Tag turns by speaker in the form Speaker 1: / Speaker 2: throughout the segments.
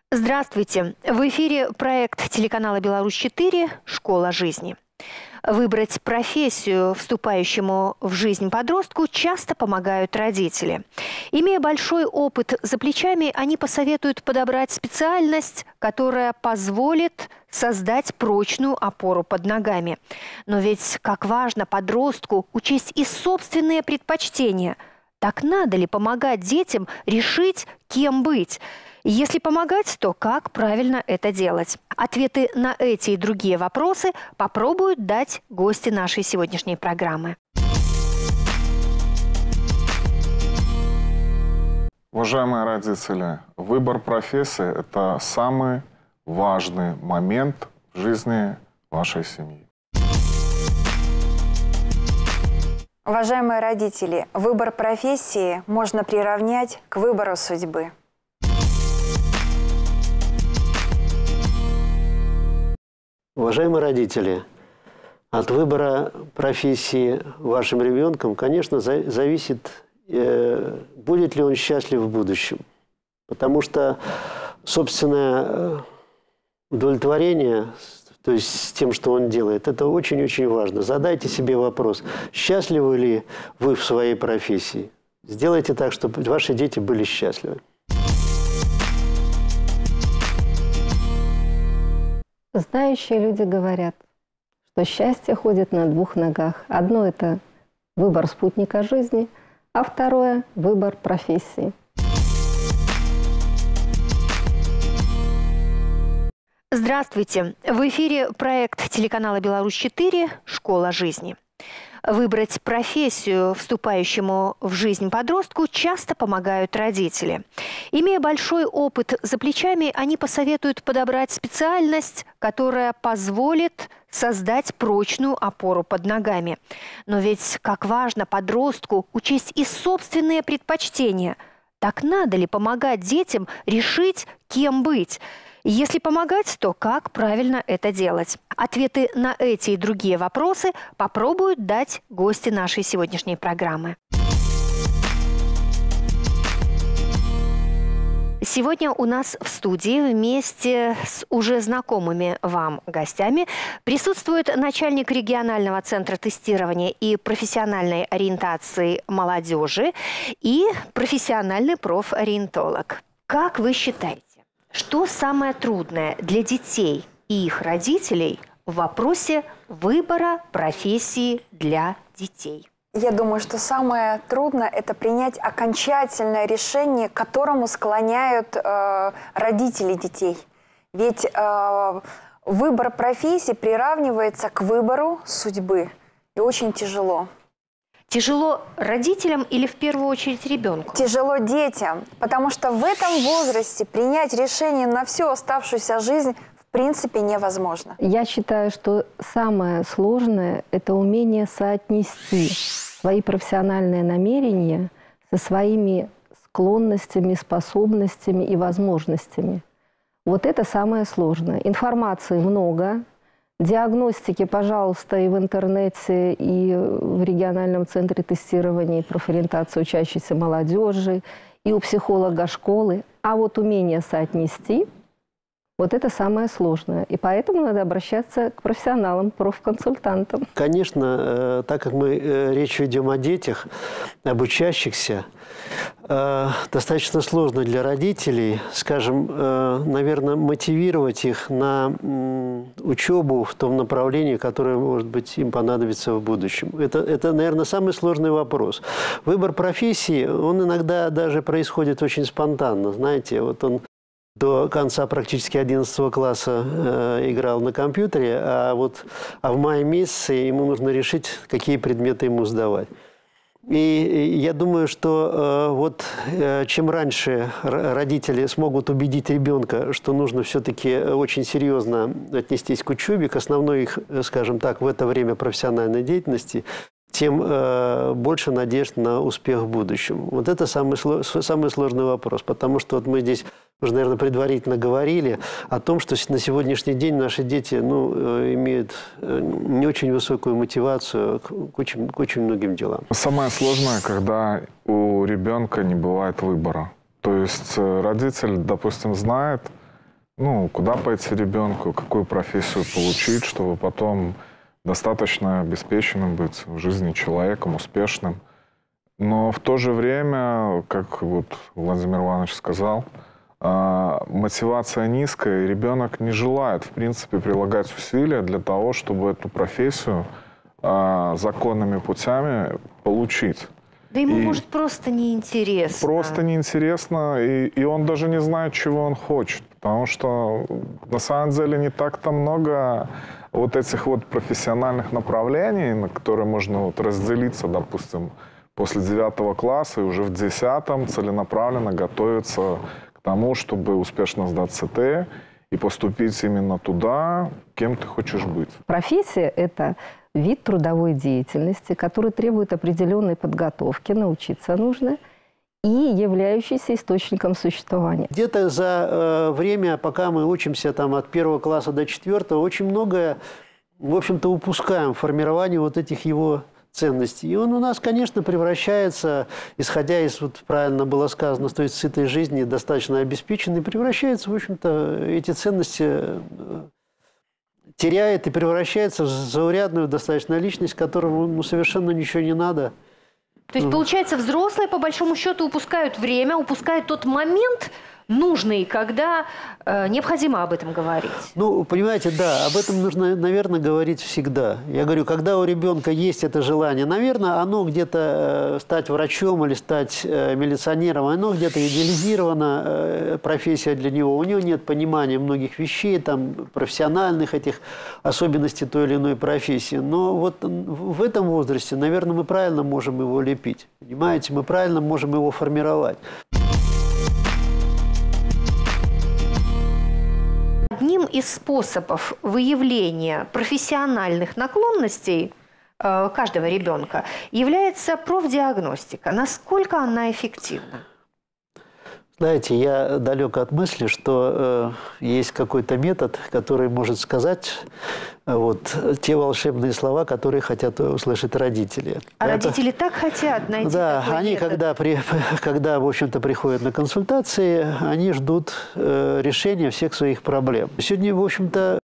Speaker 1: Здравствуйте! В эфире проект телеканала «Беларусь-4» «Школа жизни». Выбрать профессию вступающему в жизнь подростку часто помогают родители. Имея большой опыт за плечами, они посоветуют подобрать специальность, которая позволит создать прочную опору под ногами. Но ведь как важно подростку учесть и собственные предпочтения. Так надо ли помогать детям решить, кем быть? Если помогать, то как правильно это делать? Ответы на эти и другие вопросы попробуют дать гости нашей сегодняшней программы.
Speaker 2: Уважаемые родители, выбор профессии – это самый важный момент в жизни вашей семьи.
Speaker 3: Уважаемые родители, выбор профессии можно приравнять к выбору судьбы.
Speaker 4: Уважаемые родители, от выбора профессии вашим ребенком, конечно, зависит, будет ли он счастлив в будущем. Потому что собственное удовлетворение, то есть с тем, что он делает, это очень-очень важно. Задайте себе вопрос, счастливы ли вы в своей профессии. Сделайте так, чтобы ваши дети были счастливы.
Speaker 5: Знающие люди говорят, что счастье ходит на двух ногах. Одно – это выбор спутника жизни, а второе – выбор профессии.
Speaker 1: Здравствуйте! В эфире проект телеканала «Беларусь-4» «Школа жизни». Выбрать профессию вступающему в жизнь подростку часто помогают родители. Имея большой опыт за плечами, они посоветуют подобрать специальность, которая позволит создать прочную опору под ногами. Но ведь как важно подростку учесть и собственные предпочтения. Так надо ли помогать детям решить, кем быть? Если помогать, то как правильно это делать? Ответы на эти и другие вопросы попробуют дать гости нашей сегодняшней программы. Сегодня у нас в студии вместе с уже знакомыми вам гостями присутствует начальник регионального центра тестирования и профессиональной ориентации молодежи и профессиональный профориентолог. Как вы считаете, что самое трудное для детей и их родителей в вопросе выбора профессии для детей?
Speaker 3: Я думаю, что самое трудное – это принять окончательное решение, к которому склоняют родители детей. Ведь выбор профессии приравнивается к выбору судьбы. И очень тяжело.
Speaker 1: Тяжело родителям или в первую очередь ребенку?
Speaker 3: Тяжело детям, потому что в этом возрасте принять решение на всю оставшуюся жизнь в принципе невозможно.
Speaker 5: Я считаю, что самое сложное – это умение соотнести свои профессиональные намерения со своими склонностями, способностями и возможностями. Вот это самое сложное. Информации много. Диагностики, пожалуйста, и в интернете, и в региональном центре тестирования и профориентации учащейся молодежи, и у психолога школы. А вот умение соотнести – вот это самое сложное. И поэтому надо обращаться к профессионалам, профконсультантам.
Speaker 4: Конечно, так как мы речь ведем о детях, об учащихся, достаточно сложно для родителей, скажем, наверное, мотивировать их на учебу в том направлении, которое, может быть, им понадобится в будущем. Это, наверное, самый сложный вопрос. Выбор профессии, он иногда даже происходит очень спонтанно. Знаете, вот он до конца практически 11 класса играл на компьютере, а в мае месяце ему нужно решить, какие предметы ему сдавать. И я думаю, что чем раньше родители смогут убедить ребенка, что нужно все-таки очень серьезно отнестись к учебе, к основной их, скажем так, в это время профессиональной деятельности, тем больше надежд на успех в будущем. Вот это самый сложный вопрос, потому что вот мы здесь уже, наверное, предварительно говорили о том, что на сегодняшний день наши дети имеют не очень высокую мотивацию к очень многим делам.
Speaker 2: Самое сложное, когда у ребенка не бывает выбора. То есть родитель, допустим, знает, Ну, куда пойти ребенку, какую профессию получить, чтобы потом достаточно обеспеченным быть в жизни человеком, успешным. Но в то же время, как вот Владимир Иванович сказал, мотивация низкая, и ребенок не желает, в принципе, прилагать усилия для того, чтобы эту профессию законными путями получить.
Speaker 1: Да ему, может, просто неинтересно.
Speaker 2: Просто неинтересно, и он даже не знает, чего он хочет. Потому что, на самом деле, не так-то много вот этих вот профессиональных направлений, на которые можно вот разделиться, допустим, после 9 класса и уже в 10 целенаправленно готовиться к тому, чтобы успешно сдать ЦТ и поступить именно туда, кем ты хочешь быть.
Speaker 5: Профессия – это вид трудовой деятельности, который требует определенной подготовки, научиться нужно, и являющийся источником существования.
Speaker 4: Где-то за время, пока мы учимся там, от 1 класса до 4, очень многое, в общем-то, упускаем в формировании вот этих его ценностей. И он у нас, конечно, превращается, исходя из, вот правильно было сказано, с той сытой жизни, достаточно обеспеченный, превращается, в общем-то, эти ценности теряет и превращается в заурядную достаточно личность, которому совершенно ничего не надо.
Speaker 1: То есть, получается, взрослые, по большому счету, упускают время, упускают тот момент нужный, когда необходимо об этом говорить.
Speaker 4: Ну, понимаете, да, об этом нужно, наверное, говорить всегда. Я говорю, когда у ребенка есть это желание, наверное, оно где-то стать врачом или стать милиционером, оно где-то идеализирована профессия для него. У него нет понимания многих вещей, там, профессиональных этих особенностей той или иной профессии. Но вот в этом возрасте, наверное, мы правильно можем его лепить. Понимаете, мы правильно можем его формировать.
Speaker 1: Одним из способов выявления профессиональных наклонностей каждого ребенка является профдиагностика. Насколько она эффективна?
Speaker 4: Знаете, я далек от мысли, что есть какой-то метод, который может сказать вот те волшебные слова, которые хотят услышать родители.
Speaker 1: Родители так хотят найти
Speaker 4: да,
Speaker 1: такой
Speaker 4: они,
Speaker 1: метод.
Speaker 4: когда, в общем-то, приходят на консультации, они ждут решения всех своих проблем. Сегодня, в общем-то,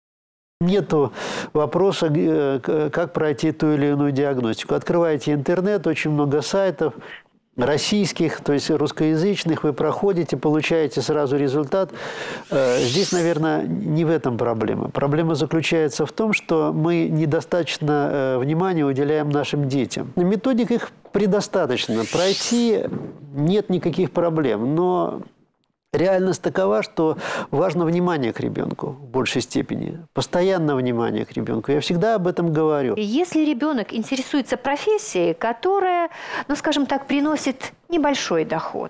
Speaker 4: нету вопроса, как пройти ту или иную диагностику. Открываете интернет, очень много сайтов российских, то есть русскоязычных, вы проходите, получаете сразу результат. Здесь, наверное, не в этом проблема. Проблема заключается в том, что мы недостаточно внимания уделяем нашим детям. Методик их предостаточно. Пройти нет никаких проблем, но реальность такова, что важно внимание к ребенку в большей степени. Постоянное внимание к ребенку. Я всегда об этом говорю.
Speaker 1: Если ребенок интересуется профессией, которая, ну, скажем так, приносит небольшой доход,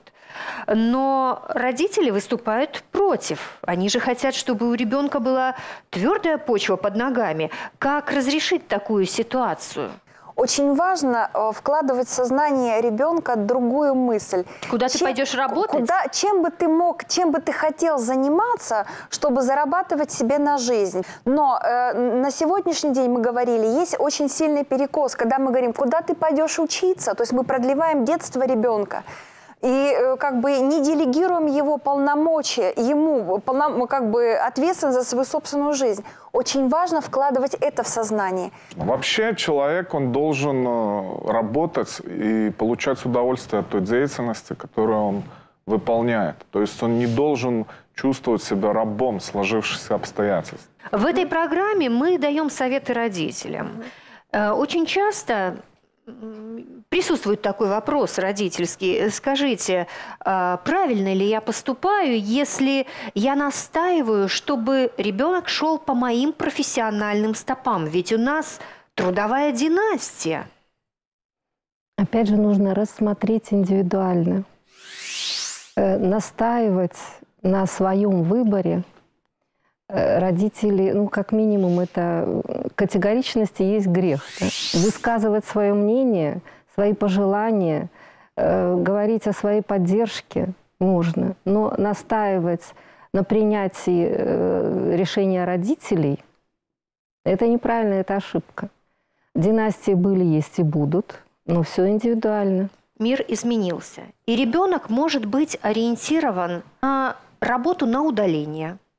Speaker 1: но родители выступают против. Они же хотят, чтобы у ребенка была твердая почва под ногами. Как разрешить такую ситуацию?
Speaker 3: Очень важно вкладывать в сознание ребенка другую мысль.
Speaker 1: Куда ты пойдешь работать?
Speaker 3: Чем бы ты мог, чем бы ты хотел заниматься, чтобы зарабатывать себе на жизнь. Но на сегодняшний день мы говорили, есть очень сильный перекос, когда мы говорим, куда ты пойдешь учиться, то есть мы продлеваем детство ребенка. И как бы не делегируем его полномочия, ему как бы ответственность за свою собственную жизнь. Очень важно вкладывать это в сознание.
Speaker 2: Вообще человек, он должен работать и получать удовольствие от той деятельности, которую он выполняет. То есть он не должен чувствовать себя рабом сложившихся обстоятельств.
Speaker 1: В этой программе мы даем советы родителям. Очень часто присутствует такой вопрос родительский. Скажите, правильно ли я поступаю, если я настаиваю, чтобы ребенок шел по моим профессиональным стопам? Ведь у нас трудовая династия.
Speaker 5: Опять же, нужно рассмотреть индивидуально. Настаивать на своем выборе родители, ну, как минимум, это категоричность и есть грех. Да? Высказывать свое мнение, свои пожелания, говорить о своей поддержке можно, но настаивать на принятии решения родителей – это неправильно, это ошибка. Династии были, есть и будут, но все индивидуально.
Speaker 1: Мир изменился, и ребенок может быть ориентирован на работу на удаление.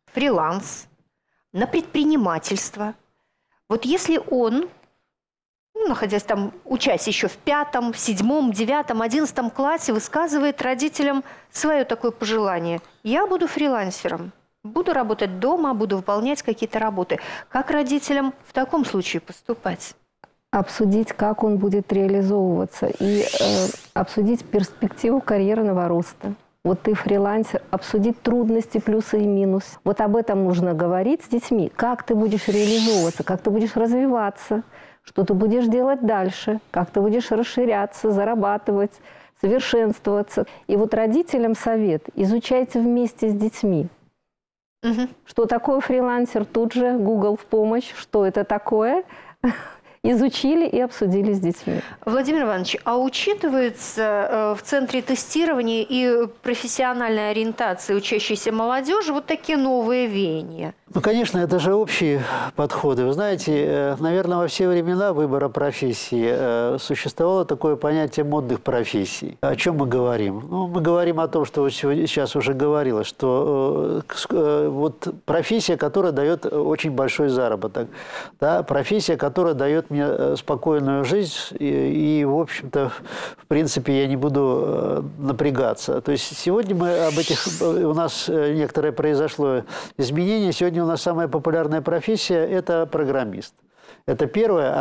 Speaker 1: фриланс, на предпринимательство. Вот если он, находясь там, учась еще в 5, 7, 9, 11 классе, высказывает родителям свое такое пожелание: я буду фрилансером, буду работать дома, буду выполнять какие-то работы. Как родителям в таком случае поступать?
Speaker 5: Обсудить, как он будет реализовываться, и обсудить перспективу карьерного роста. Вот ты фрилансер, обсудить трудности, плюсы и минусы. Вот об этом нужно говорить с детьми. Как ты будешь реализовываться, как ты будешь развиваться, что ты будешь делать дальше, как ты будешь расширяться, зарабатывать, совершенствоваться. И вот родителям совет: изучайте вместе с детьми. Что такое фрилансер? Тут же Google в помощь. Что это такое? Изучили и обсудили с детьми.
Speaker 1: Владимир Иванович, а учитывается в Центре тестирования и профессиональной ориентации учащейся молодежи вот такие новые веяния?
Speaker 4: Ну, конечно, это же общие подходы. Вы знаете, наверное, во все времена выбора профессии существовало такое понятие модных профессий. О чем мы говорим? Ну, мы говорим о том, что сейчас уже говорилось, что вот профессия, которая дает очень большой заработок, да, профессия, которая дает мне спокойную жизнь, и в общем-то, в принципе, я не буду напрягаться. То есть сегодня мы об этих, у нас некоторое произошло изменение. Сегодня у нас самая популярная профессия – это программист. Это первое.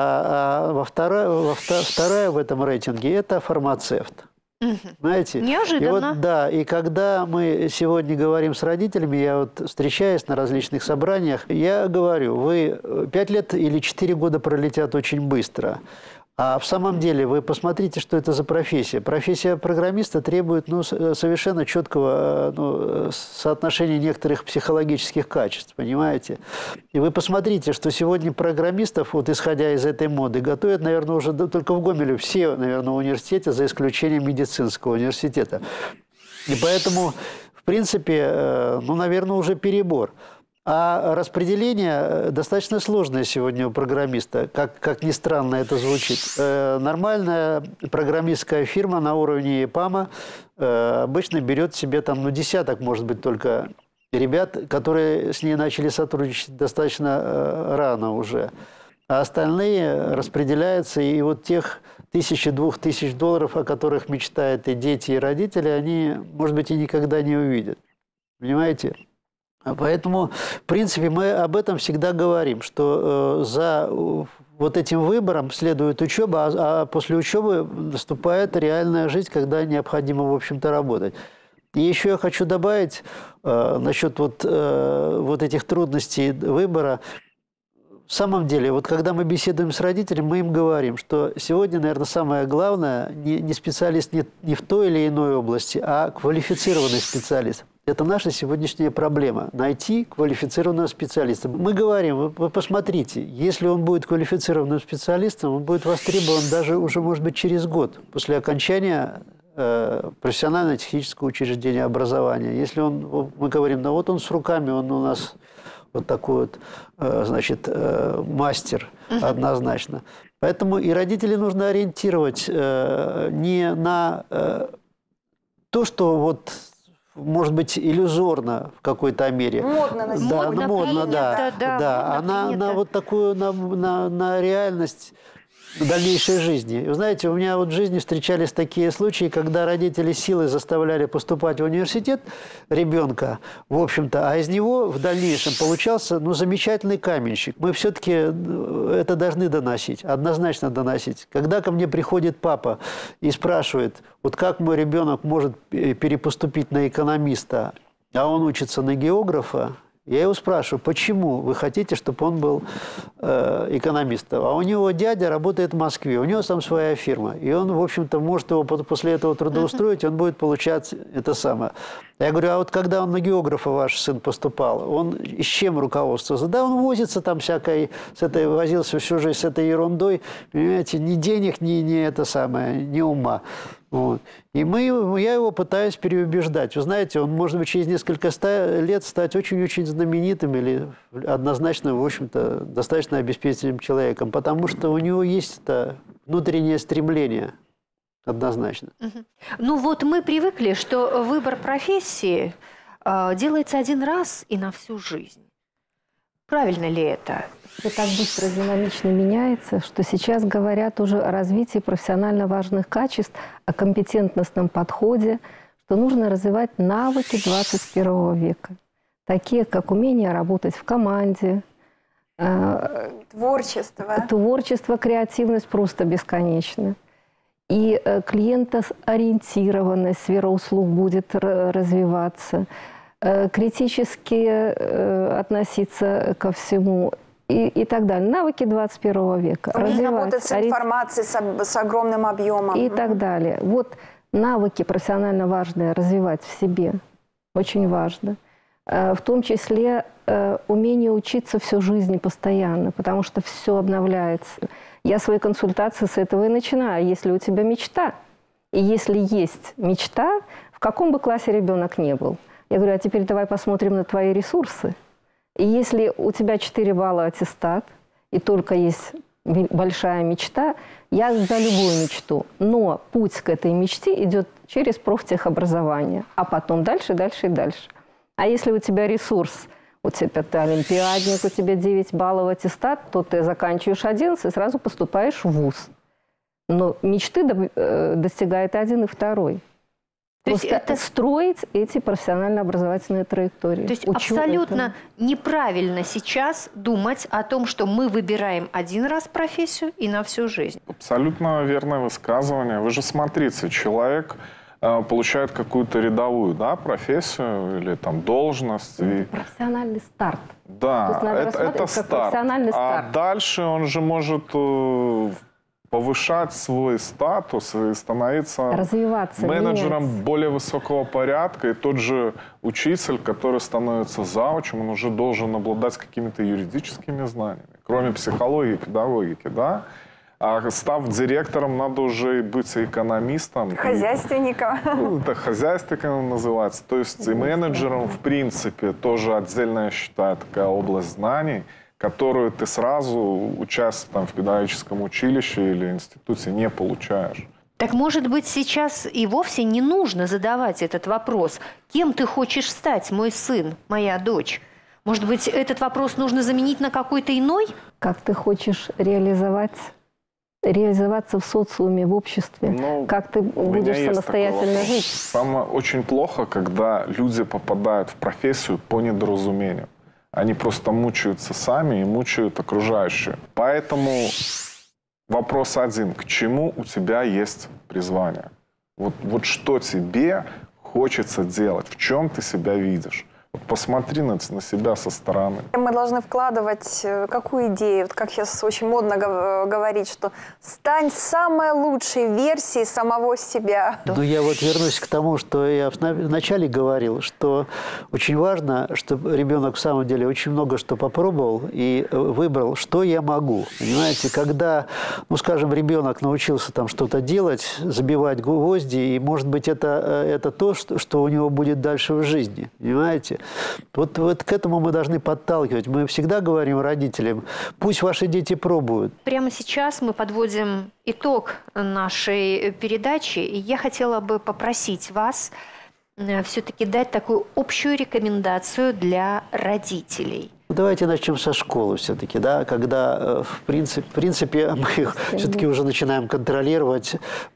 Speaker 4: Вторая в этом рейтинге – это фармацевт. Знаете?
Speaker 1: Неожиданно.
Speaker 4: И вот, да, и когда мы сегодня говорим с родителями, я вот встречаюсь на различных собраниях, я говорю: вы 5 лет или 4 года пролетят очень быстро. А в самом деле вы посмотрите, что это за профессия. Профессия программиста требует совершенно четкого соотношения некоторых психологических качеств, понимаете? И вы посмотрите, что сегодня программистов, вот исходя из этой моды, готовят, наверное, уже только в Гомеле все, наверное, в университете, за исключением медицинского университета. И поэтому, в принципе, наверное, уже перебор. А распределение достаточно сложное сегодня у программиста, как ни странно это звучит. Нормальная программистская фирма на уровне ИПАМа обычно берет себе там, десяток, может быть, только ребят, которые с ней начали сотрудничать достаточно рано уже. А остальные распределяются, и вот тех 1000–2000 долларов, о которых мечтают и дети, и родители, они, может быть, и никогда не увидят. Понимаете? Поэтому, в принципе, мы об этом всегда говорим, что за вот этим выбором следует учеба, а после учебы наступает реальная жизнь, когда необходимо, в общем-то, работать. И еще я хочу добавить насчет вот этих трудностей выбора. В самом деле, вот когда мы беседуем с родителями, мы им говорим, что сегодня, наверное, самое главное не специалист не в той или иной области, а квалифицированный специалист. Это наша сегодняшняя проблема – найти квалифицированного специалиста. Мы говорим: вы посмотрите, если он будет квалифицированным специалистом, он будет востребован даже уже, может быть, через год после окончания профессионально-технического учреждения образования. Если мы говорим: ну вот он с руками, он у нас вот такой вот, значит, мастер однозначно. Поэтому и родителей нужно ориентировать не на то, что вот, может быть, иллюзорно в какой-то мере.
Speaker 3: Модно на
Speaker 4: да,
Speaker 3: сегодня.
Speaker 4: модно, да. А на вот такую, на реальность дальнейшей жизни. Вы знаете, у меня вот в жизни встречались такие случаи, когда родители силой заставляли поступать в университет ребенка, в общем-то, а из него в дальнейшем получался, замечательный каменщик. Мы все-таки это должны доносить, однозначно доносить. Когда ко мне приходит папа и спрашивает: вот как мой ребенок может перепоступить на экономиста, а он учится на географа, я его спрашиваю: почему вы хотите, чтобы он был экономистом? А у него дядя работает в Москве, у него там своя фирма. И он, в общем-то, может его после этого трудоустроить, он будет получать это самое. Я говорю: а вот когда он на географа, ваш сын, поступал, он с чем руководствовался? Да, он возится там возился всю жизнь с этой ерундой, понимаете, ни денег, ни ума. Вот. И я его пытаюсь переубеждать. Вы знаете, он может быть через несколько лет стать очень-очень знаменитым или однозначно, в общем-то, достаточно обеспеченным человеком, потому что у него есть это внутреннее стремление. Однозначно.
Speaker 1: Ну вот мы привыкли, что выбор профессии делается один раз и на всю жизнь. Правильно ли это?
Speaker 5: Все так быстро, динамично меняется, что сейчас говорят уже о развитии профессионально важных качеств, о компетентностном подходе, что нужно развивать навыки 21 века, такие как умение работать в команде, творчество, креативность просто бесконечна. И клиентоориентированность, сфера услуг будет развиваться, критически относиться ко всему и так далее. Навыки 21 века.
Speaker 3: Работать с информацией, с огромным объемом.
Speaker 5: И так далее. Вот навыки профессионально важные развивать в себе очень важно. В том числе умение учиться всю жизнь постоянно, потому что все обновляется. Я свои консультации с этого и начинаю. Если у тебя мечта, и если есть мечта, в каком бы классе ребенок не был, я говорю, а теперь давай посмотрим на твои ресурсы. И если у тебя 4 балла аттестат, и только есть большая мечта, я за любую мечту. Но путь к этой мечте идет через профтехобразование, а потом дальше, дальше и дальше. А если у тебя ресурс, у тебя ты олимпиадник, у тебя 9 баллов аттестат, то ты заканчиваешь 11 и сразу поступаешь в вуз. Но мечты достигает 1 и 2. То есть это строить эти профессионально-образовательные траектории.
Speaker 1: То есть абсолютно неправильно сейчас думать о том, что мы выбираем один раз профессию и на всю жизнь.
Speaker 2: Абсолютно верное высказывание. Вы же смотрите, человек получает какую-то рядовую, да, профессию или там должность.
Speaker 5: Профессиональный старт.
Speaker 2: Да, это старт.
Speaker 5: Профессиональный старт.
Speaker 2: А дальше он же может повышать свой статус и становиться менеджером более высокого порядка. И тот же учитель, который становится заучем, он уже должен обладать какими-то юридическими знаниями, кроме психологии и педагогики, да? А став директором, надо уже быть экономистом.
Speaker 3: Хозяйственником.
Speaker 2: Это хозяйственником называется. То есть и менеджером, в принципе, тоже отдельно, я считаю, такая область знаний, которую ты сразу, учась там в педагогическом училище или институте, не получаешь.
Speaker 1: Так, может быть, сейчас и вовсе не нужно задавать этот вопрос. Кем ты хочешь стать, мой сын, моя дочь? Может быть, этот вопрос нужно заменить на какой-то иной?
Speaker 5: Как ты хочешь реализоваться в социуме, в обществе? Как ты будешь самостоятельно жить?
Speaker 2: Самое очень плохо, когда люди попадают в профессию по недоразумению. Они просто мучаются сами и мучают окружающих. Поэтому вопрос один. К чему у тебя есть призвание? Вот что тебе хочется делать? В чем ты себя видишь? Посмотри на себя со стороны.
Speaker 3: Мы должны вкладывать какую идею, вот как сейчас очень модно говорить, что стань самой лучшей версией самого себя.
Speaker 4: Ну, я вот вернусь к тому, что я вначале говорил, что очень важно, чтобы ребенок в самом деле очень много что попробовал и выбрал, что я могу. Понимаете, когда, ну, скажем, ребенок научился там что-то делать, забивать гвозди, и, может быть, это то, что у него будет дальше в жизни. Понимаете? Вот к этому мы должны подталкивать. Мы всегда говорим родителям, пусть ваши дети пробуют.
Speaker 1: Прямо сейчас мы подводим итог нашей передачи. И я хотела бы попросить вас все-таки дать такую общую рекомендацию для родителей.
Speaker 4: Давайте начнем со школы все-таки, да, когда, в принципе, мы их все-таки уже начинаем контролировать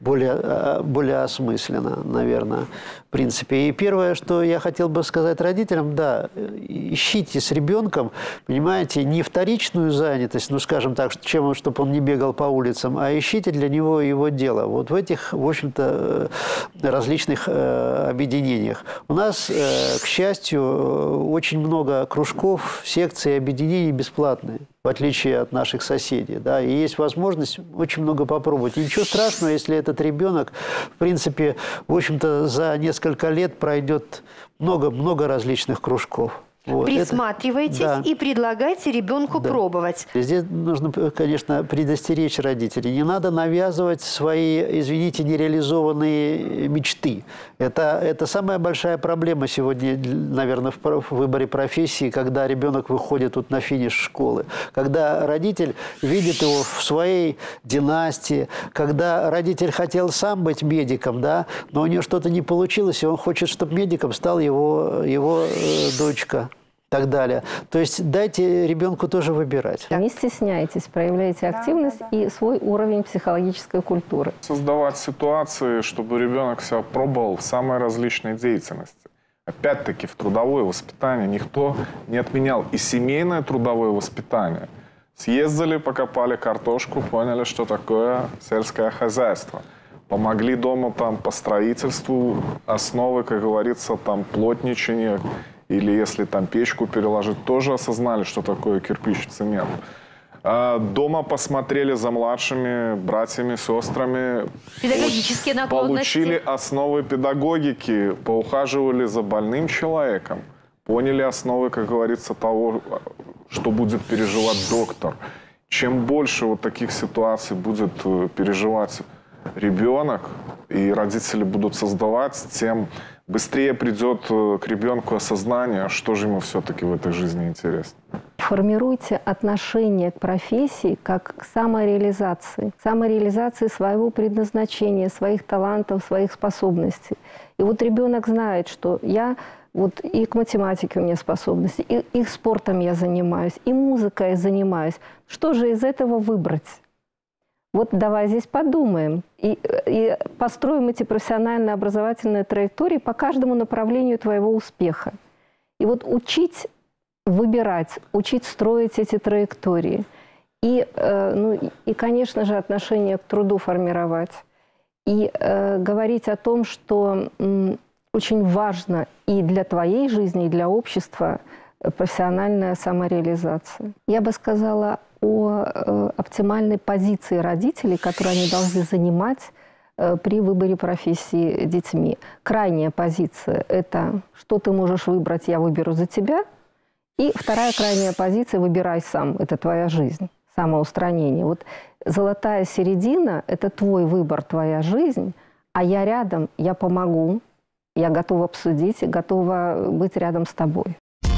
Speaker 4: более осмысленно, наверное, в принципе. И первое, что я хотел бы сказать родителям, да, ищите с ребенком, понимаете, не вторичную занятость, ну, скажем так, чтобы он не бегал по улицам, а ищите для него его дело. Вот в этих, в общем-то, различных объединениях. У нас, к счастью, очень много кружков, секции, объединений бесплатные, в отличие от наших соседей. Да? И есть возможность очень много попробовать. И ничего страшного, если этот ребенок, в принципе, в общем-то, за несколько лет пройдет много различных кружков. Вот.
Speaker 1: Присматривайтесь и предлагайте ребенку пробовать.
Speaker 4: Здесь нужно, конечно, предостеречь родителей. Не надо навязывать свои, извините, нереализованные мечты. Это самая большая проблема сегодня, наверное, в выборе профессии, когда ребенок выходит на финиш школы. Когда родитель видит его в своей династии, когда родитель хотел сам быть медиком, да, но у него что-то не получилось, и он хочет, чтобы медиком стал его дочка. Так далее. То есть дайте ребенку тоже выбирать.
Speaker 5: Не стесняйтесь, проявляйте активность и свой уровень психологической культуры.
Speaker 2: Создавать ситуации, чтобы ребенок себя пробовал в самой различной деятельности. Опять-таки в трудовое воспитание никто не отменял и семейное трудовое воспитание. Съездили, покопали картошку, поняли, что такое сельское хозяйство. Помогли дома там по строительству, основы, как говорится, там плотничание. Или если там печку переложить, тоже осознали, что такое кирпич и цемент. Дома посмотрели за младшими братьями, сестрами.
Speaker 1: Педагогические наклонности.
Speaker 2: Получили основы педагогики, поухаживали за больным человеком. Поняли основы, как говорится, того, что будет переживать доктор. Чем больше вот таких ситуаций будет переживать ребенок, и родители будут создавать, тем быстрее придет к ребенку осознание, что же ему все-таки в этой жизни интересно.
Speaker 5: Формируйте отношение к профессии как к самореализации своего предназначения, своих талантов, своих способностей. И вот ребенок знает, что я вот и к математике у меня способности, и спортом я занимаюсь, и музыкой я занимаюсь. Что же из этого выбрать? Вот давай здесь подумаем и построим эти профессиональные образовательные траектории по каждому направлению твоего успеха. И вот учить выбирать, учить строить эти траектории. И, конечно же, отношение к труду формировать. И говорить о том, что очень важно и для твоей жизни, и для общества профессиональная самореализация. Я бы сказала о оптимальной позиции родителей, которые они должны занимать при выборе профессии детьми. Крайняя позиция – это что ты можешь выбрать, я выберу за тебя. И вторая крайняя позиция – выбирай сам, это твоя жизнь, самоустранение. Вот золотая середина – это твой выбор, твоя жизнь, а я рядом, я помогу, я готова обсудить, готова быть рядом с тобой.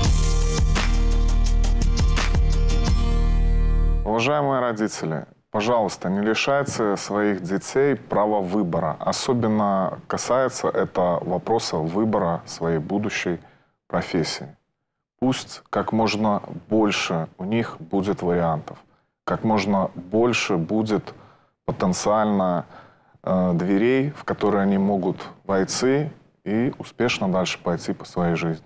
Speaker 2: Уважаемые родители, пожалуйста, не лишайте своих детей права выбора. Особенно касается это вопроса выбора своей будущей профессии. Пусть как можно больше у них будет вариантов, как можно больше будет потенциально дверей, в которые они могут войти и успешно дальше пойти по своей жизни.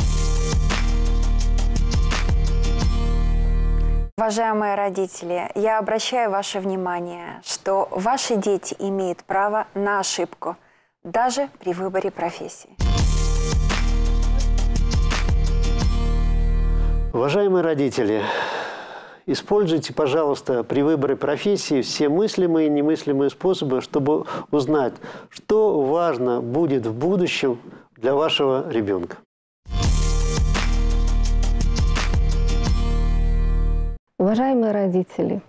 Speaker 3: Уважаемые родители, я обращаю ваше внимание, что ваши дети имеют право на ошибку, даже при выборе профессии.
Speaker 4: Уважаемые родители, используйте, пожалуйста, при выборе профессии все мыслимые и немыслимые способы, чтобы узнать, что важно будет в будущем для вашего ребенка.
Speaker 5: Уважаемые родители,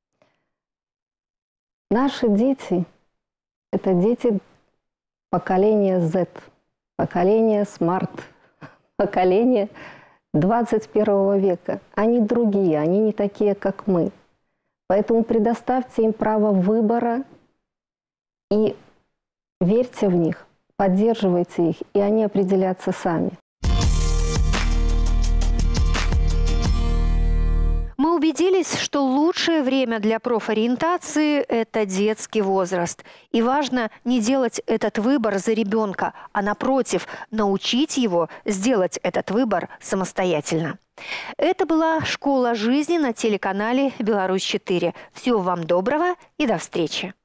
Speaker 5: наши дети – это дети поколения Z, поколения Smart, поколения 21 века. Они другие, они не такие, как мы. Поэтому предоставьте им право выбора и верьте в них, поддерживайте их, и они определятся сами.
Speaker 1: Мы убедились, что лучшее время для профориентации – это детский возраст. И важно не делать этот выбор за ребенка, а напротив, научить его сделать этот выбор самостоятельно. Это была «Школа жизни» на телеканале «Беларусь-4». Всего вам доброго и до встречи!